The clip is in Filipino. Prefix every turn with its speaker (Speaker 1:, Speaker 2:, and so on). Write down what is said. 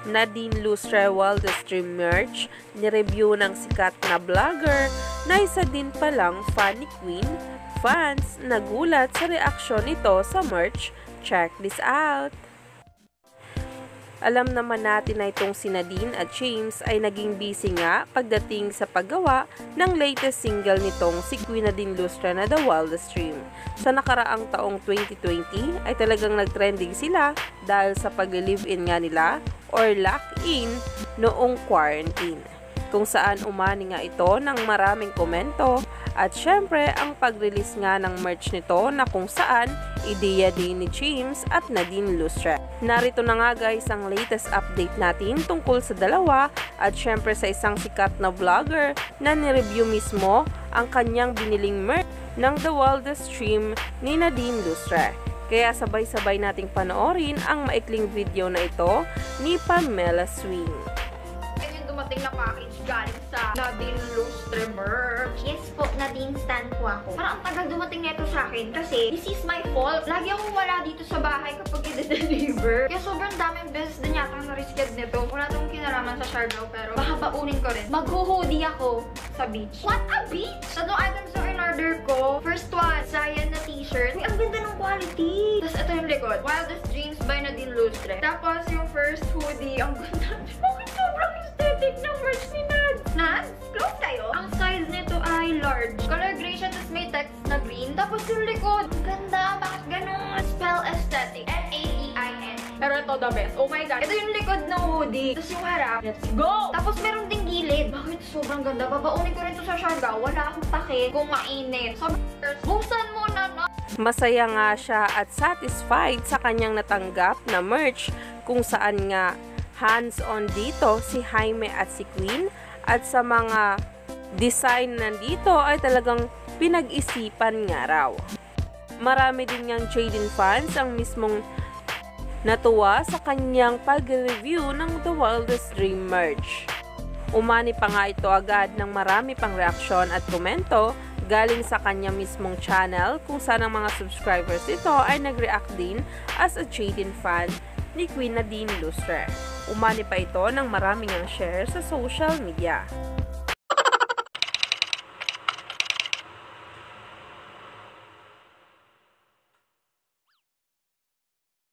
Speaker 1: Nadine Lustre Wildest Dream merch, nireview ng sikat na vlogger na isa din palang fan ni Queen. Fans nagulat sa reaksyon nito sa merch. Check this out! Alam naman natin na itong si Nadine at James ay naging busy nga pagdating sa paggawa ng latest single nitong si Queen Nadine Lustre na The Wildest Dream. Sa nakaraang taong 2020 ay talagang nagtrending sila dahil sa pag-live-in nga nila or lock-in noong quarantine, kung saan umani nga ito ng maraming komento at syempre ang pag-release nga ng merch nito na kung saan ideya din ni James at Nadine Lustre. Narito na nga guys ang latest update natin tungkol sa dalawa at syempre sa isang sikat na vlogger na nireview mismo ang kanyang biniling merch ng The Wildest Dream ni Nadine Lustre. Kaya sabay-sabay nating panoorin ang maikling video na ito ni Pamela Swing.
Speaker 2: Dumating na package galing sa Nadine Lustre merch.
Speaker 3: Yes po, Nadine stan po ako.
Speaker 2: Parang ang tagal dumating nito sa akin kasi this is my fault. Lagi akong wala dito sa bahay kapag i-deliver. Kaya sobrang daming beses din yata ang narisked nito. Wala itong kinalaman sa Siargao pero baka baunin ko rin. Mag-hoodie ako sa beach.
Speaker 3: What a beach?
Speaker 2: Tatlong items yung in-order ko. First one, Zayan na t-shirt. Uy, ang ganda ng quality. Tapos ito yung likod. Wildest Dreams by Nadine Lustre. Tapos yung first hoodie, ang ganda. Bakit sobrang aesthetic ng merch ni Nads? Nads, close kayo. Ang size nito ay large. Color gray siya, tapos may text na green. Tapos yung likod, ang ganda. Bakit ganun? Spell aesthetic. N-A-D-I-N. Pero ito the best. Oh my god. Ito yung likod ng hoodie. Tapos yung harap. Let's go! Tapos meron ding gilid. Bakit sobrang ganda? Babaunin ko rin ito sa Siargao. Wala akong pake kung mainit. So, buksan mo na na.
Speaker 1: Masaya nga siya at satisfied sa kanyang natanggap na merch kung saan nga hands-on dito si Jaime at si Queen at sa mga design nandito ay talagang pinag-isipan nga raw. Marami din ngang Jaden fans ang mismong natuwa sa kanyang pag-review ng The Wildest Dream merch. Umani pa nga ito agad ng marami pang reaksyon at komento galing sa kanya mismong channel kung saan ang mga subscribers ito ay nag-react din as a Jaden fan ni Queen Nadine Lustre. Umani pa ito ng maraming ang share sa social media.